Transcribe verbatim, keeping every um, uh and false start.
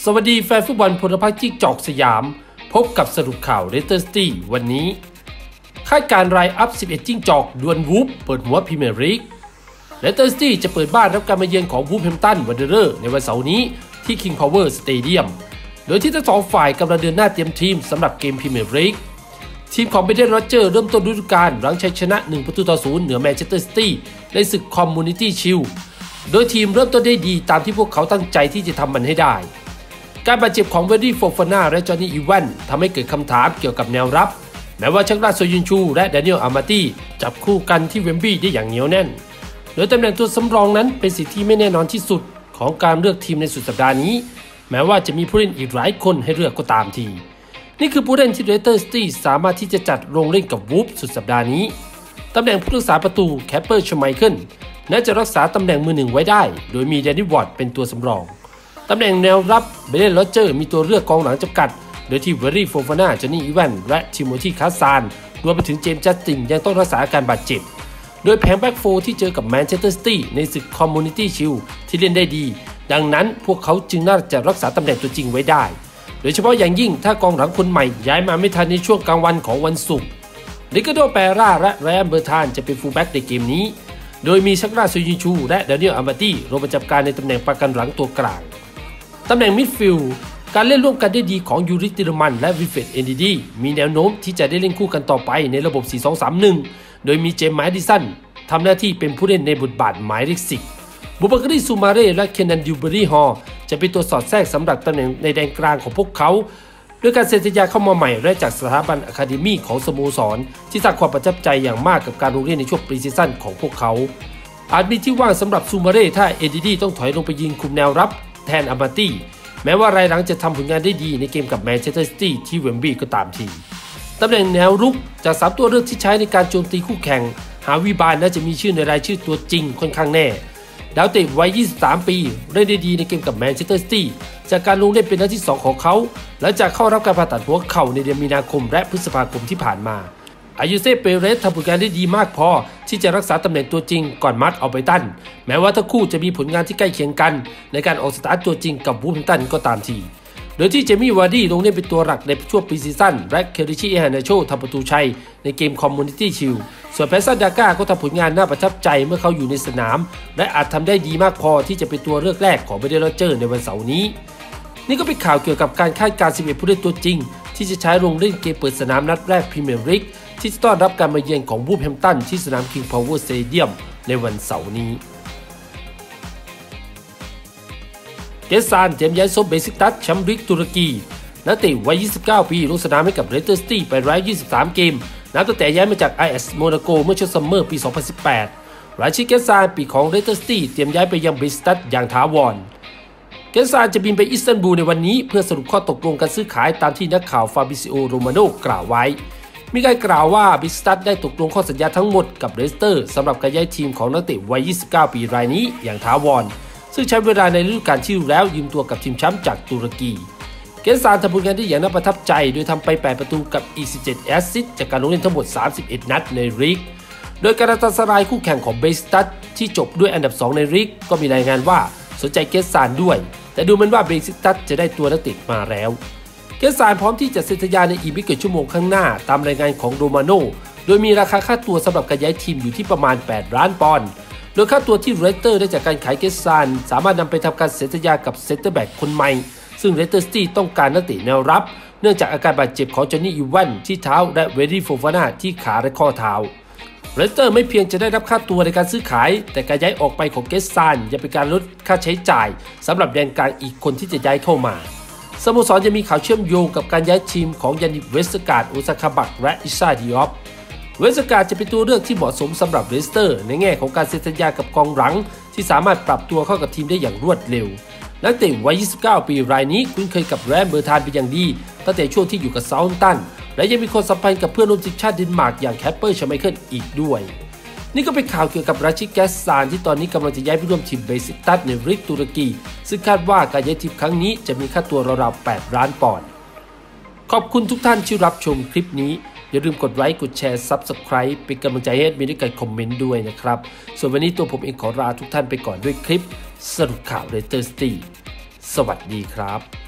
สวัสดีแฟนฟุตบอลพลพรรคที่จอกสยามพบกับสรุปข่าวเลสเตอร์ซิตี้วันนี้คาดการรายอัพสิบเอ็ดจิ้งจอกดวลวูฟเปิดหัวพรีเมียร์ลีกเลสเตอร์ซิตี้จะเปิดบ้านรับการมาเยือนของวูฟแฮมป์ตันวันเดอร์ในวันเสาร์นี้ที่ King Power Stadium โดยที่ทั้งสองฝ่ายกำลังเดินหน้าเตรียมทีมสำหรับเกมพรีเมียร์ลีกทีมของเบรนด์ โรเจอร์เริ่มต้นฤดูกาลหลังชัยชนะหนึ่งประตูต่อศูนย์เหนือแมนเชสเตอร์ซิตี้ในศึกคอมมูนิตี้ชิลด์โดยทีมเริ่มต้นได้ดีตามที่พวกเขาตั้งใจที่จะทำมันให้ได้การบาดเจ็บของเวดี้ โฟฟาน่าและจอห์นนี่ อีแวนทำให้เกิดคำถามเกี่ยวกับแนวรับแม้ว่าชักราโซยุนชูและแดเนียล อามาตี้จับคู่กันที่เวมบลีย์ได้อย่างเหนียวแน่นโดยตำแหน่งตัวสำรองนั้นเป็นสิ่งที่ไม่แน่นอนที่สุดของการเลือกทีมในสุดสัปดาห์นี้แม้ว่าจะมีผู้เล่นอีกหลายคนให้เลือกก็ตามทีนี่คือผู้เล่นที่เลสเตอร์ซิตี้สามารถที่จะจัดลงเล่นกับวูฟสุดสัปดาห์นี้ตำแหน่งผู้รักษาประตูแคปเปอร์ ชไมเคิลน่าจะรักษาตำแหน่งมือหนึ่งไว้ได้โดยมีแดนนี่ วอร์ดเป็นตัวสำรองตำแหน่งแนวรับเบรนด์ โรเจอร์มีตัวเลือกกองหลังจำกัดโดยที่เวรี่ โฟฟาน่า จอห์นนี่ อีแวนและทิโมธี คาซานรวมไปถึงเจมส์ จัสตินยังต้องรักษาอาการบาดเจ็บโดยแผงแบ็กโฟร์ที่เจอกับแมนเชสเตอร์ซิตี้ในศึกคอมมูนิตี้ชิลด์ที่เล่นได้ดีดังนั้นพวกเขาจึงน่าจะรักษาตำแหน่งตัวจริงไว้ได้โดยเฉพาะอย่างยิ่งถ้ากองหลังคนใหม่ย้ายมาไม่ทันในช่วงกลางวันของวันศุกร์ริคาร์โด เปร่าและไรอัน เบอร์ธานจะเป็นฟูลแบ็กในเกมนี้โดยมีชักราโซยุนชูและแดเนียล อามาตี้ลงประจำการในตำแหน่งประกันหลังตัวกลางตำแหน่งมิดฟิลด์การเล่นร่วมกันได้ดีของยูริ ติรมันและวิลเฟรด เอนดิดีมีแนวโน้มที่จะได้เล่นคู่กันต่อไปในระบบ สี่ สอง สาม หนึ่ง โดยมีเจมส์ แมดิสันทำหน้าที่เป็นผู้เล่นในบทบาทหมายเลขสิบบูบาการี ซูมาเร่และเคนนัน ดิวเบอรี่ฮอลจะเป็นตัวสอดแทรกสำหรับตำแหน่งในแดนกลางของพวกเขาด้วยการเซ็นสัญญาเข้ามาใหม่และจากสถาบันอะคาเดมี่ของสโมสรที่สร้างความประทับใจอย่างมากกับการลงเล่นในช่วงปรีซีซั่นของพวกเขาอาจมีที่ว่างสำหรับซูมาเร่ถ้าเอดิดีต้องถอยลงไปยิงคุมแนวรับแทนอามาตี้แม้ว่ารายหลังจะทำผลงานได้ดีในเกมกับแมนเชสเตอร์ซิตี้ที่เวมบลีย์ก็ตามทีตำแหน่งแนวรุกจากสามตัวเลือกที่ใช้ในการโจมตีคู่แข่งฮาวิบานน่าจะมีชื่อในรายชื่อตัวจริงค่อนข้างแน่ดาวเตะวัยยี่สิบสามปีเล่นได้ดีในเกมกับแมนเชสเตอร์ซิตี้จากการลงเล่นเป็นนัดที่สองของเขาหลังจากเข้ารับการผ่าตัดหัวเข่าในเดือนมีนาคมและพฤษภาคมที่ผ่านมาอายุเซ่ เปเรสทำผลงานได้ดีมากพอที่จะรักษาตำแหน่งตัวจริงก่อนมัดเอาไปตันแม้ว่าทั้งคู่จะมีผลงานที่ใกล้เคียงกันในการออกสตาร์ทตัวจริงกับวูฟแฮมป์ตันก็ตามทีโดยที่เจมี่ วาร์ดี้ลงเล่นเป็นตัวหลักในช่วงปีซีซั่นและเคริชิ เอฮานาโชทำประตูชัยในเกมคอมมูนิตี้ชิลด์ส่วนแพสซัน ดาก้าก็ทำผลงานน่าประทับใจเมื่อเขาอยู่ในสนามและอาจทำได้ดีมากพอที่จะเป็นตัวเลือกแรกของเบรนด์ โรเจอร์ในวันเสาร์นี้นี่ก็เป็นข่าวเกี่ยวกับการคาดการณ์สิบเอ็ดผู้เล่นตัวจริงที่จะใช้ลงเล่นเกมเปิดสนามนัดแรกพรีเมียร์ลีกที่จะต้อนรับการมาเยือนของวูฟแฮมป์ตันที่สนาม King Power Stadium ในวันเสาร์นี้เกซานเตรียมย้ายซบเบซิกตัสแชมป์ลีกตุรกีนักเตะวัยยี่สิบเก้าปีลงสนามให้กับเลสเตอร์ซิตี้ไปหนึ่งร้อยยี่สิบสามเกมนับตั้งแต่ย้ายมาจาก ไอ เอส โมนาโกเมื่อช่วงซัมเมอร์ปีสองพันสิบแปดราชิดเกซานปีของเลสเตอร์ซิตี้เตรียมย้ายไปยังเบซิกตัสอย่างถาวรเกซานจะบินไปอิสตันบูลในวันนี้เพื่อสรุปข้อตกลงการซื้อขายตามที่นักข่าวฟาบิซิโอ โรมาโนกล่าวไว้มีการกล่าวว่าเบซิกตัสได้ตกลงข้อสัญญาทั้งหมดกับเลสเตอร์สำหรับการย้ายทีมของนักเตะวัยยี่สิบเก้าปีรายนี้อย่างถาวรซึ่งใช้เวลาในฤดูกาลที่แล้วยืมตัวกับทีมแชมป์จากตุรกีเกซานทำผลงานได้อย่างน่าประทับใจโดยทำไปแปดประตูกับอีกสิบเจ็ดแอสซิสต์จากการลงเล่นทั้งหมดสามสิบเอ็ดนัดในลีกโดยการตัดสลายคู่แข่งของเบซิกตัสที่จบด้วยอันดับสองในลีกก็มีรายงานว่าสนใจเกซานด้วยแต่ดูเหมือนว่าเบซิกตัสจะได้ตัวนักเตะมาแล้วเกซานพร้อมที่จะเซ็นสัญญาในอีกไม่กี่ชั่วโมงข้างหน้าตามรายงานของโรมาโนโดยมีราคาค่าตัวสำหรับการย้ายทีมอยู่ที่ประมาณแปดล้านปอนด์โดยค่าตัวที่เรสเตอร์ได้จากการขายเกซานสามารถนำไปทำการเซ็นสัญญากับเซนเตอร์แบ็กคนใหม่ซึ่งเลสเตอร์ซิตี้ต้องการนักเตะแนวรับเนื่องจากอาการบาดเจ็บของจอห์นนี่ อีแวนที่เท้าและเวรี่ โฟฟาน่าที่ขาและข้อเท้าเลสเตอร์ไม่เพียงจะได้รับค่าตัวในการซื้อขายแต่การย้ายออกไปของเกซานยังเป็นการลดค่าใช้จ่ายสำหรับแดนกลางอีกคนที่จะย้ายเข้ามาสโมสรจะมีข่าวเชื่อมโยงกับการย้ายทีมของยานิค เวสต์การ์ด โอซาคาบักและอิซา ดิออฟเวสต์การ์ดจะเป็นตัวเลือกที่เหมาะสมสำหรับเลสเตอร์ในแง่ของการเซ็นสัญญากับกองหลังที่สามารถปรับตัวเข้ากับทีมได้อย่างรวดเร็วนักเตะวัยยี่สิบเก้าปีรายนี้คุ้นเคยกับแรน เบอร์ธานเป็นอย่างดีตั้งแต่ช่วงที่อยู่กับเซาท์แฮมป์ตันและยังมีความสัมพันธ์กับเพื่อนร่วมทีมชาติเดนมาร์กอย่างแคปเปอร์ ชไมเคิลอีกด้วยนี่ก็เป็นข่าวเกี่ยวกับราชิด เกซานที่ตอนนี้กำลังจะย้ายไปร่วมทีมเบซิกตัสในลีกตุรกีซึ่งคาดว่าการย้ายทีมครั้งนี้จะมีค่าตัวราวๆแปดล้านปอนด์ขอบคุณทุกท่านที่รับชมคลิปนี้อย่าลืมกดไลค์กดแชร์ ซับสไครบ์ เป็นกำลังใจให้มีด้วยการคอมเมนต์ด้วยนะครับส่วนวันนี้ตัวผมเองขอลาทุกท่านไปก่อนด้วยคลิปสรุปข่าวเลสเตอร์ซิตี้สวัสดีครับ